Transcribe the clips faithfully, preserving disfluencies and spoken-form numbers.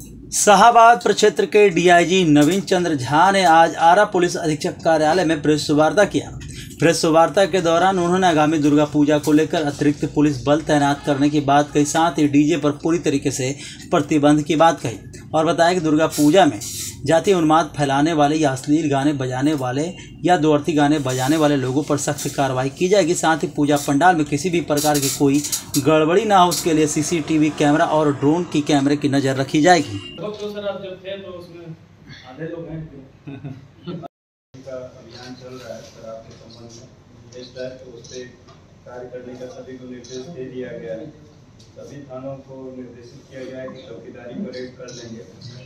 शाहाबाद प्रक्षेत्र के डीआईजी नवीन चंद्र झा ने आज आरा पुलिस अधीक्षक कार्यालय में प्रेस वार्ता किया। प्रेस वार्ता के दौरान उन्होंने आगामी दुर्गा पूजा को लेकर अतिरिक्त पुलिस बल तैनात करने की बात कही, साथ ही डीजे पर पूरी तरीके से प्रतिबंध की बात कही और बताया कि दुर्गा पूजा में जातीय उन्माद फैलाने वाले या अश्लील गाने बजाने वाले या दोअर्थी गाने बजाने वाले लोगों पर सख्त कार्रवाई की जाएगी। साथ ही पूजा पंडाल में किसी भी प्रकार की कोई गड़बड़ी ना हो, उसके लिए सीसीटीवी कैमरा और ड्रोन की कैमरे की नज़र रखी जाएगी। अभियान चल रहा है शराब के संबंध में, इस टाइप उस पर कार्य करने का सभी को निर्देश दे दिया गया है। सभी थानों को निर्देशित किया गया है कि चौकीदारी परेड कर लेंगे।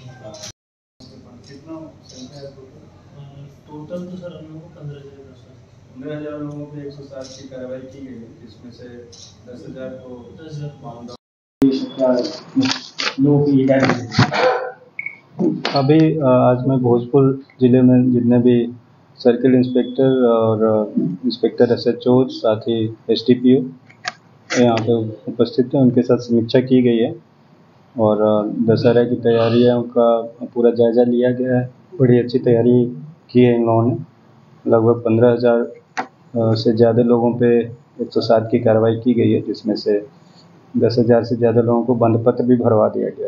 कितना संख्या है टोटल? तो सर हम लोगों को पंद्रह हजार पंद्रह हजार लोगों को एक सौ सात की कार्रवाई की गई है, जिसमें से दस हजार को दस हजार अभी आज मैं भोजपुर ज़िले में जितने भी सर्किल इंस्पेक्टर और इंस्पेक्टर एस एच ओ साथ ही एस टी पी ओ यहाँ पे उपस्थित हैं, उनके साथ समीक्षा की गई है और दशहरा की तैयारियों का पूरा जायज़ा लिया गया है। बड़ी अच्छी तैयारी की है इन लोगों ने। लगभग पंद्रह हज़ार से ज़्यादा लोगों पे एक सौ सात की कार्रवाई की गई है, जिसमें से दस हज़ार से ज़्यादा लोगों को बंद पत्र भी भरवा दिया गया।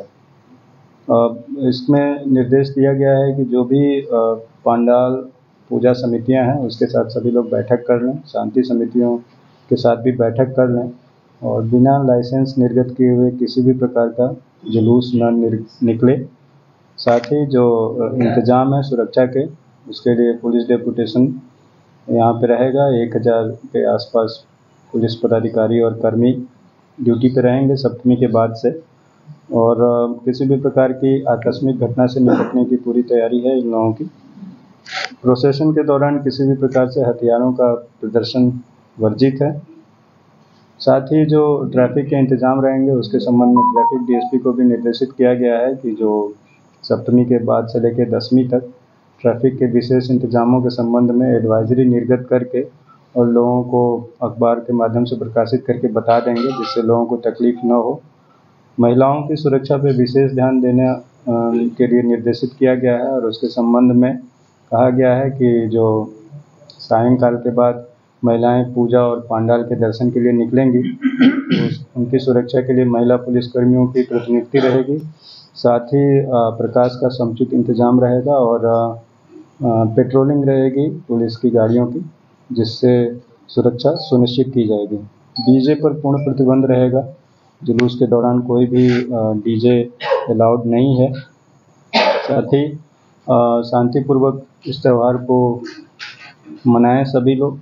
इसमें निर्देश दिया गया है कि जो भी पंडाल पूजा समितियां हैं उसके साथ सभी लोग बैठक कर लें, शांति समितियों के साथ भी बैठक कर लें और बिना लाइसेंस निर्गत किए हुए किसी भी प्रकार का जुलूस न निकले। साथ ही जो इंतज़ाम है सुरक्षा के, उसके लिए पुलिस डेपुटेशन यहाँ पे रहेगा। एक हज़ार के आसपास पुलिस पदाधिकारी और कर्मी ड्यूटी पे रहेंगे सप्तमी के बाद से, और किसी भी प्रकार की आकस्मिक घटना से निपटने की पूरी तैयारी है इन लोगों की। प्रोसेशन के दौरान किसी भी प्रकार से हथियारों का प्रदर्शन वर्जित है। साथ ही जो ट्रैफिक के इंतजाम रहेंगे उसके संबंध में ट्रैफिक डी एस पी को भी निर्देशित किया गया है कि जो सप्तमी के बाद से लेकर दसवीं तक ट्रैफिक के विशेष इंतजामों के संबंध में एडवाइजरी निर्गत करके और लोगों को अखबार के माध्यम से प्रकाशित करके बता देंगे, जिससे लोगों को तकलीफ न हो। महिलाओं की सुरक्षा पर विशेष ध्यान देने के लिए निर्देशित किया गया है और उसके संबंध में कहा गया है कि जो सायंकाल के बाद महिलाएं पूजा और पंडाल के दर्शन के लिए निकलेंगी तो उनकी सुरक्षा के लिए महिला पुलिसकर्मियों की प्रतिनियुक्ति रहेगी। साथ ही प्रकाश का समुचित इंतजाम रहेगा और पेट्रोलिंग रहेगी पुलिस की गाड़ियों की, जिससे सुरक्षा सुनिश्चित की जाएगी। डीजे पर पूर्ण प्रतिबंध रहेगा। जुलूस के दौरान कोई भी डीजे अलाउड नहीं है। साथ ही शांतिपूर्वक इस त्यौहार को मनाएं सभी लोग।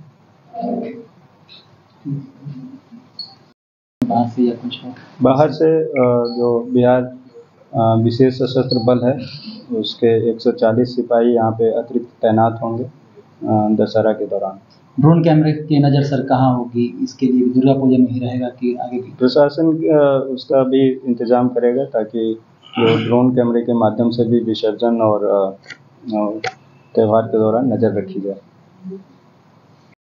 बाहर से या कुछ बाहर से जो बिहार विशेष सशस्त्र बल है उसके एक सौ चालीस सिपाही यहाँ पे अतिरिक्त तैनात होंगे दशहरा के दौरान। ड्रोन कैमरे की नज़र सर कहाँ होगी? इसके लिए दुर्गा पूजा में ही रहेगा कि आगे भी? प्रशासन उसका भी इंतजाम करेगा ताकि जो ड्रोन कैमरे के माध्यम से भी विसर्जन और त्यौहार के दौरान नज़र रखी जाए।